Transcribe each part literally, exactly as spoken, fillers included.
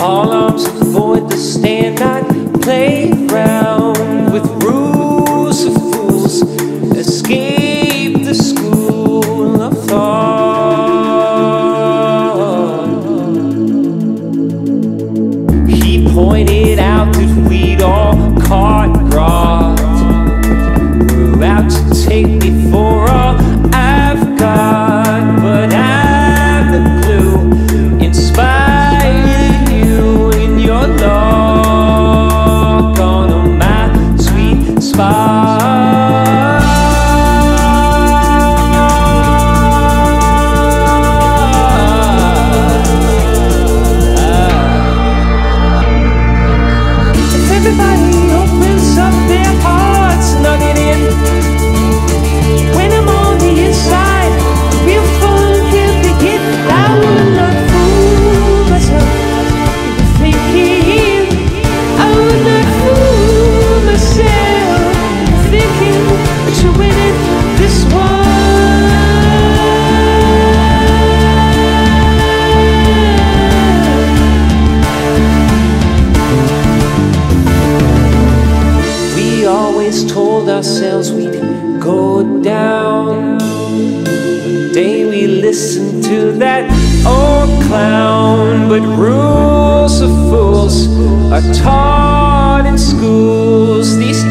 All arms avoid the stand, not play around with rules of fools. Escape the school of thought. He pointed out that we'd all caught rot. We're out to take me for all I've got, but I'm the glue inspired you in your log on my sweet spot. If everybody opens up their hearts, none it in. When I'm on the inside, real fun can begin. I will not fool myself into thinking. I will not fool myself into thinking that you're winning this one. We always told ourselves we'd go down. The day we listened to that old clown. But rules of fools are taught in schools these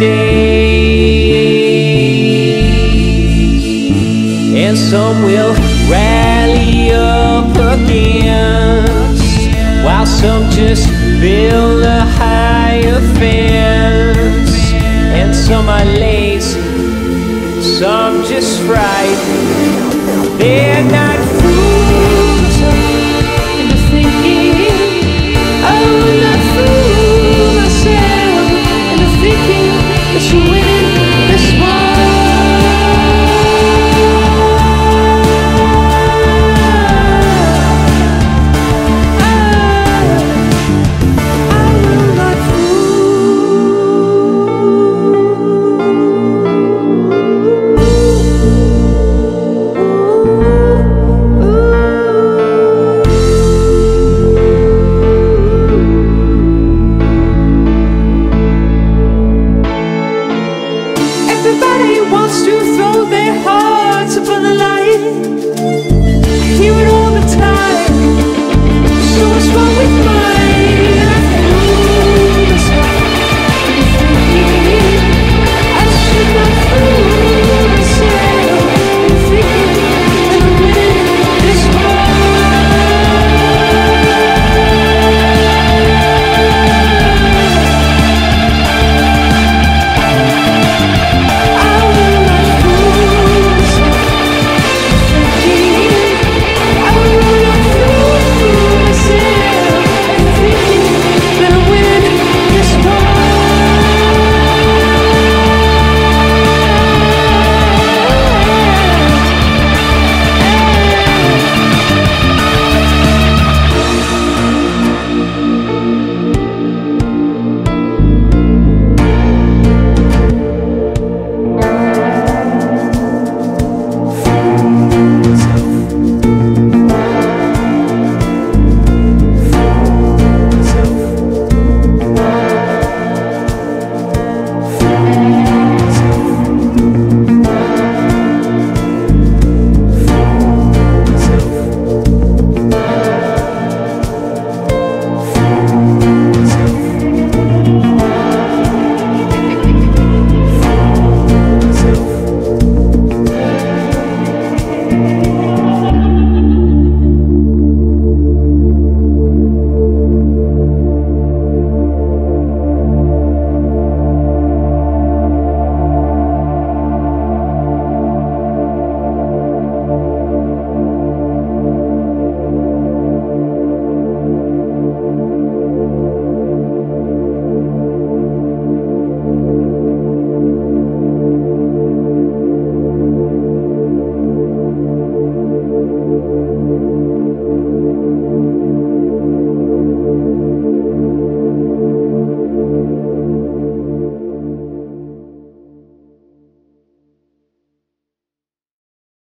days, and some will rally up against, while some just build a higher fence. And some are lazy, some just frightened. They're not